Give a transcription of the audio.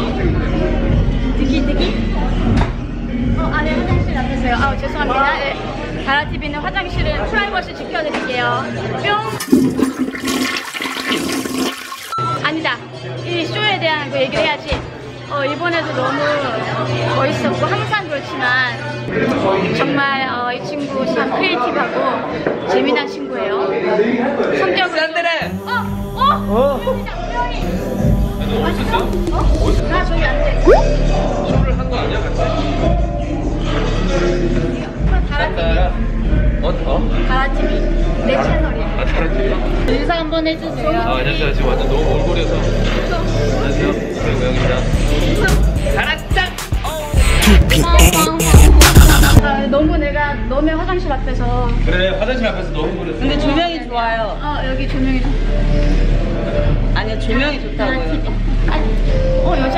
느끼? 안에 화장실 앞에서요. 죄송합니다. 네. 다라TV는 화장실은 프라이버시 지켜드릴게요. 뿅! 아니다. 이 쇼에 대한 그 얘기를 해야지. 이번에도 너무 멋있었고 항상 그렇지만 정말 이 친구 참 크리에이티브하고 재미난 친구예요. 성격은 샌드레! 조용히! 맛있어? 나 저기 앉아있어. 쇼를 한 거 아니야, 같이? 다라TV. 다라TV. 내 채널이야. 다라TV? 인사 한번 해주세요. 안녕하세요. 지금 완전 너무 얼굴에서. 안녕하세요. 고영입니다. 다라짱! 너무 내가 너네 화장실 앞에서. 그래, 화장실 앞에서 너무 그랬어. 근데 조명이 좋아요. 여기 조명이 좋. 아니요, 조명이 좋다고요. 여기